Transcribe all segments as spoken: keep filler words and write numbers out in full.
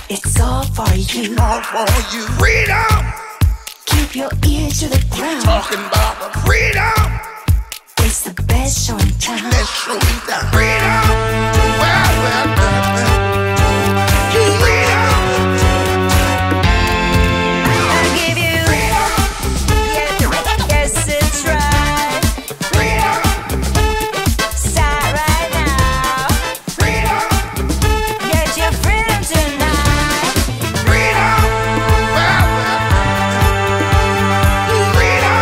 It's all for you. All for you. Freedom. Keep your ear to the ground. Talking about the freedom. It's the best show in town. Best show in town. Freedom. Well, well, well, well. Freedom. I'll give you freedom. Yes, yes, it's right. Freedom. Start right now. Freedom. Get your freedom tonight. Freedom. Well, well, well.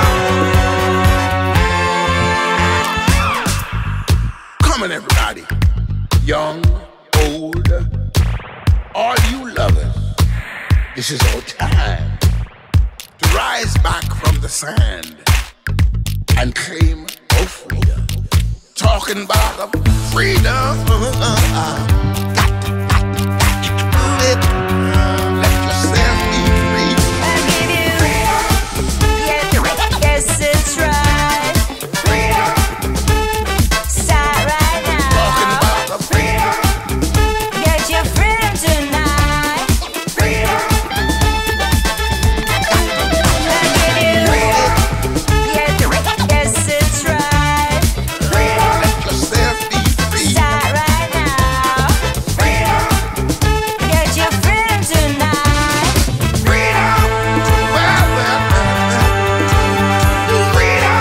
Freedom. Come on, everybody. Young, old, all you lovers. This is our time to rise back from the sand and claim our freedom. Talking about the freedom. Let yourself be free. I'll give you freedom. Yes, it's right. Freedom. Start right Talking now. about the freedom. Get your freedom tonight. Freedom. I'll give you freedom. Yes, it's right. Freedom. Let yourself be free. Start right now. Freedom. Get your freedom tonight. Freedom. Well, well, well, well. Freedom.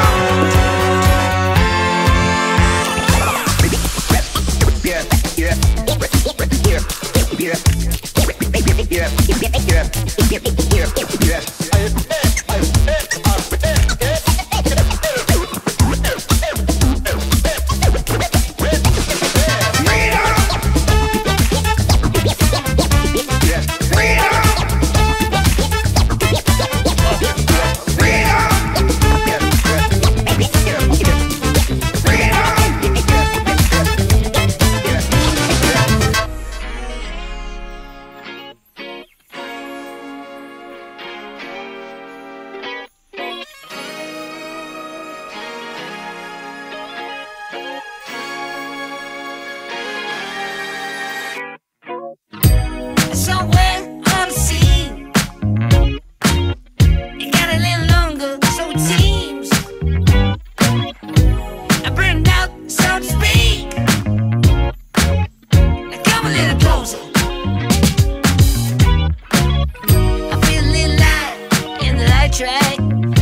Yeah, yeah, yeah, yeah, yeah, yeah, Somewhere on the sea, it got a little longer, so it seems. I burned out, so to speak. Now come a little closer. I feel a little light in the light track.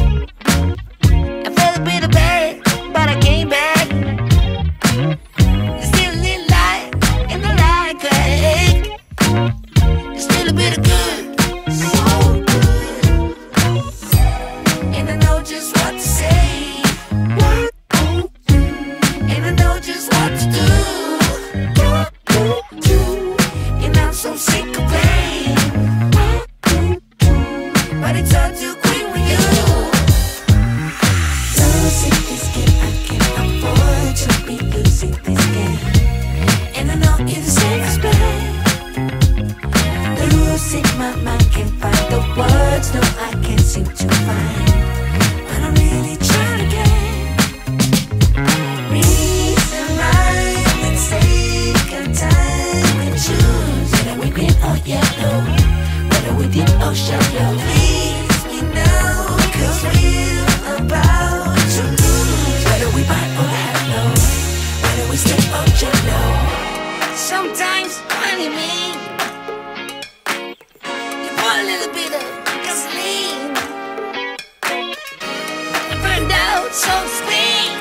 I felt a bit of bad, but I came back. There's still a little light in the light track. There's still a bit of good, so good. And I know just what to say. And I know just what to do. And I'm so sick of pain. But it's all too quick with you. Losing this game, I can't afford to be losing this game. And I know you're the safest bet. Losing my mind, can't find the words, no, I can't seem to find. But I'm really trying again. Reason, rhyme, and take our time and choose. Whether we green or yellow, whether we deep or shallow. Please me now, cause we're about to lose. Whether we buy or hello, whether we stay or jello. Sometimes, funny me. A little bit of gasoline. I burned out, so to speak.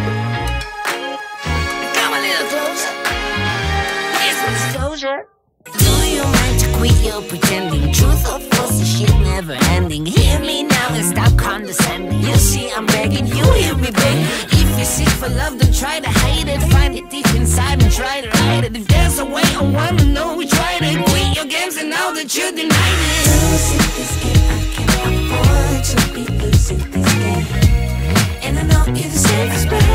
Come a little closer. Here's some disclosure. Do you mind to quit your pretending? Truth or false, the shit never ending. Hear me now and stop condescending. You see, I'm begging, you hear me begging. If you're sick for love, don't try to hide it. Find it deep inside and try to hide it. If there's a way, I wanna know we tried it. Quit your games and now that you denied it. Losing this game, I can't afford to be losing this game. And I know you're the safest bet.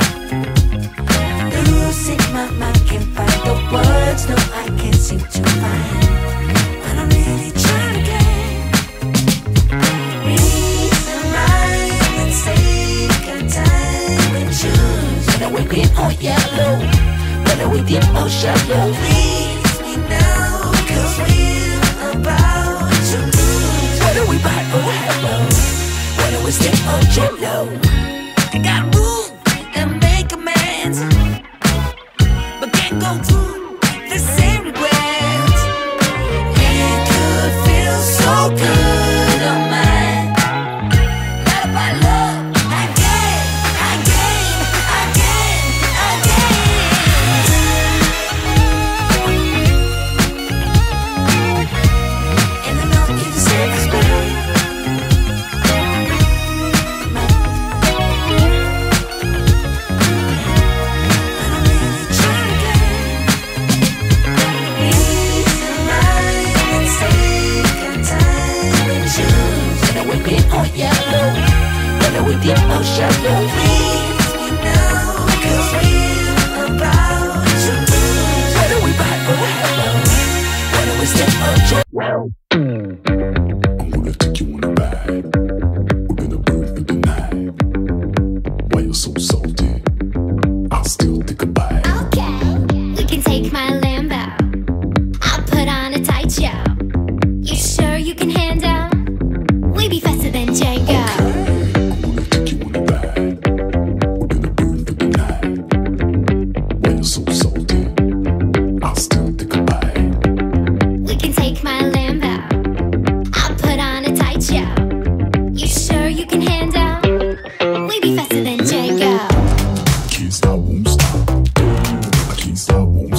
Losing my mind, can't find the words, no, I can't seem to find. But I'm really trying again. Reason, rhyme, and take our time and choose. Whether we're green or yellow, whether we deep or shallow. Please me now, cause we're hello. Whether we stick or jet low, I got room and make amends, but can't go through the same regrets. It could feel so good on mine. Not about love, again, again, again, again. And I know you deserve this way. Or yellow, whether we deep or shallow, please we know, cause we're about to lose. Whether we buy or hello, whether we step or jump. I'm gonna take you on a ride. We're gonna burn through the night. Why you're so salty? I'll still take a bite. Okay, you can take my Lambo. I'll put on a tight show. You sure you can handle? We be faster than Django. I'm gonna take you on a ride. We're gonna burn through the night. Why you're so salty? I'll still take a bite. We can take my Lambo. I'll put on a tight show. You sure you can handle? We be faster than Django. Can't stop, won't stop. I can't stop, won't